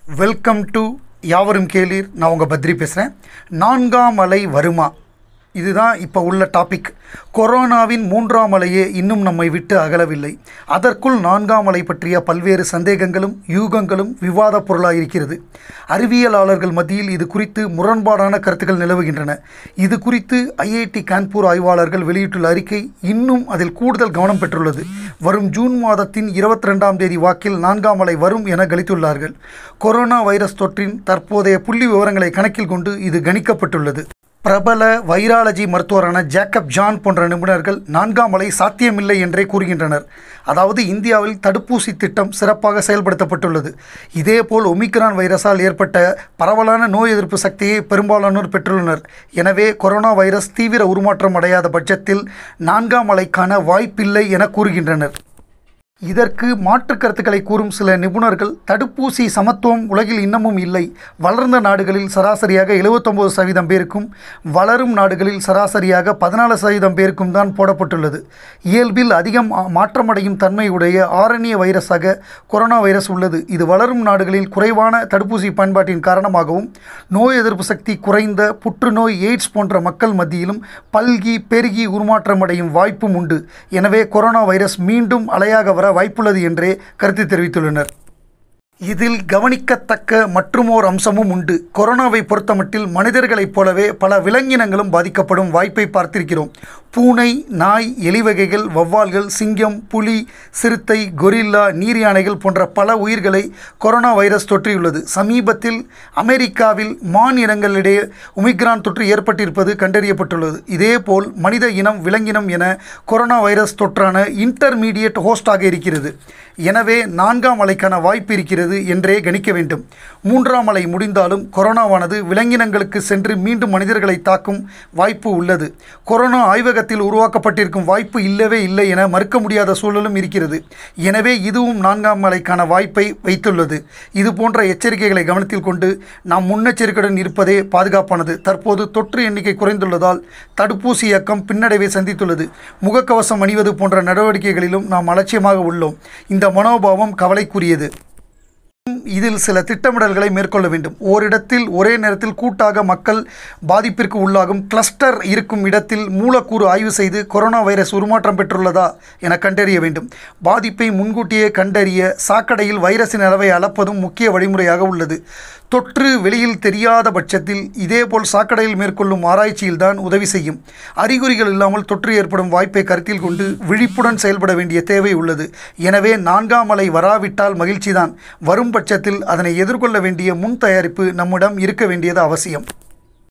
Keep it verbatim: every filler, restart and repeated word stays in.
Welcome to யாவரும் கேளீர். நான் உங்கள் பத்ரி பேசுகிறேன். நான்காம் அலை வருமா? இதுதான் இப்போ உள்ள டாபிக். கொரோனாவின் மூன்றாம் அலையே இன்னும் நம்மை விட்டு அகலவில்லை. அதற்குள் நான்காம் அலை பற்றிய பல்வேறு சந்தேகங்களும் யூகங்களும் விவாத பொருளாக இருக்கிறது. அறிவியலாளர்கள் மத்தியில் இது குறித்து முரண்பாடான கருத்துக்கள் நிலவுகின்றன. இது குறித்து ஐஐடி கான்பூர் ஆய்வாளர்கள் வெளியிட்டுள்ள அறிக்கை இன்னும் அதில் கூடுதல் கவனம் பெற்றுள்ளது. வரும் ஜூன் மாதத்தின் இருபத்தி ரெண்டாம் தேதி வாக்கில் நான்காம் அலை வரும் என கணித்துள்ளார்கள். கொரோனா வைரஸ் தொற்றின் தற்போதைய புள்ளி விவரங்களை கணக்கில் கொண்டு இது கணிக்கப்பட்டுள்ளது. பிரபல வைராலஜி மருத்துவரான ஜேக்கப் ஜான் போன்ற நிபுணர்கள் நான்காம் அலை சாத்தியமில்லை என்றே கூறுகின்றனர். அதாவது இந்தியாவில் தடுப்பூசி திட்டம் சிறப்பாக செயல்படுத்தப்பட்டுள்ளது. இதேபோல் ஒமிக்ரான் வைரஸால் ஏற்பட்ட பரவலான நோய் எதிர்ப்பு சக்தியை பெரும்பாலானோர் பெற்றுள்ளனர். எனவே கொரோனா வைரஸ் தீவிர உருமாற்றம் அடையாத பட்சத்தில் நான்காம் அலைக்கான வாய்ப்பில்லை என கூறுகின்றனர். இதற்கு மாற்று கருத்துக்களை கூறும் சில நிபுணர்கள், தடுப்பூசி சமத்துவம் உலகில் இன்னமும் இல்லை. வளர்ந்த நாடுகளில் சராசரியாக எழுபத்தொம்பது சதவீதம் பேருக்கும் வளரும் நாடுகளில் சராசரியாக பதினாலு சதவீதம் பேருக்கும் தான் போடப்பட்டுள்ளது. இயல்பில் அதிகம் மாற்றமடையும் தன்மையுடைய ஆரண்ய வைரஸாக கொரோனா வைரஸ் உள்ளது. இது வளரும் நாடுகளில் குறைவான தடுப்பூசி பயன்பாட்டின் காரணமாகவும் நோய் எதிர்ப்பு சக்தி குறைந்த புற்றுநோய், எய்ட்ஸ் போன்ற மக்கள் மத்தியிலும் பல்கி பெருகி உருமாற்றமடையும் வாய்ப்பும் உண்டு. எனவே கொரோனா வைரஸ் மீண்டும் அலையாக வர வாய்ப்புள்ளது என்றே கருத்து தெரிவித்துள்ளனர். இதில் கவனிக்கத்தக்க மற்றுமோர் அம்சமும் உண்டு. கொரோனாவை பொறுத்தமட்டில் மனிதர்களைப் போலவே பல விலங்கினங்களும் பாதிக்கப்படும் வாய்ப்பை பார்த்திருக்கிறோம். பூனை, நாய், எலி வகைகள், வௌவால்கள், சிங்கம், புலி, சிறுத்தை, கொரில்லா, நீர் யானைகள் போன்ற பல உயிர்களை கொரோனா வைரஸ் தொற்றியுள்ளது. சமீபத்தில் அமெரிக்காவில் மான் இனங்களிடையே ஒமிக்ரான் தொற்று ஏற்பட்டிருப்பது கண்டறியப்பட்டுள்ளது. இதேபோல் மனித இனம், விலங்கினம் என கொரோனா வைரஸ் தொற்றான இன்டர்மீடியட் ஹோஸ்டாக இருக்கிறது. எனவே நான்காம் அலைக்கான வாய்ப்பு இருக்கிறது என்றே கணிக்க வேண்டும். மூன்றாம் அலை முடிந்தாலும் கொரோனாவானது விலங்கினங்களுக்கு சென்று மீண்டும் மனிதர்களை தாக்கும் வாய்ப்பு உள்ளது. கொரோனா ஆய்வகத்தில் உருவாக்கப்பட்டிருக்கும் வாய்ப்பு இல்லவே இல்லை என மறுக்க முடியாத சூழலும் இருக்கிறது. எனவே இதுவும் நான்காம் அலைக்கான வாய்ப்பை வைத்துள்ளது. இது போன்ற எச்சரிக்கைகளை கவனத்தில் கொண்டு நாம் முன்னெச்சரிக்கையுடன் இருப்பதே பாதுகாப்பானது. தற்போது தொற்று எண்ணிக்கை குறைந்துள்ளதால் தடுப்பூசி இயக்கம் பின்னடைவை சந்தித்துள்ளது. முகக்கவசம் அணிவது போன்ற நடவடிக்கைகளிலும் நாம் அலட்சியமாக உள்ளோம். இந்த மனோபாவம் கவலைக்குரியது. இதில் சில திட்டமிடல்களை மேற்கொள்ள வேண்டும். ஓரிடத்தில் ஒரே நேரத்தில் கூட்டாக மக்கள் பாதிப்பிற்கு உள்ளாகும் கிளஸ்டர் இருக்கும் இடத்தில் மூலக்கூறு ஆய்வு செய்து கொரோனா வைரஸ் உருமாற்றம் பெற்றுள்ளதா என கண்டறிய வேண்டும். பாதிப்பை முன்கூட்டியே கண்டறிய சாக்கடையில் வைரஸின் அளவை அளப்பதும் முக்கிய வழிமுறையாக உள்ளது. தொற்று வெளியில் தெரியாத பட்சத்தில் இதேபோல் சாக்கடையில் மேற்கொள்ளும் ஆராய்ச்சியில்தான் உதவி செய்யும். அறிகுறிகள் இல்லாமல் தொற்று ஏற்படும் வாய்ப்பை கருத்தில் கொண்டு விழிப்புடன் செயல்பட வேண்டிய தேவை உள்ளது. எனவே நான்காம் அலை வராவிட்டால் மகிழ்ச்சிதான். வரும் பட்சத்தில் அதனை எதிர்கொள்ள வேண்டிய முன் தயாரிப்பு நம்மிடம் இருக்க வேண்டியது அவசியம்.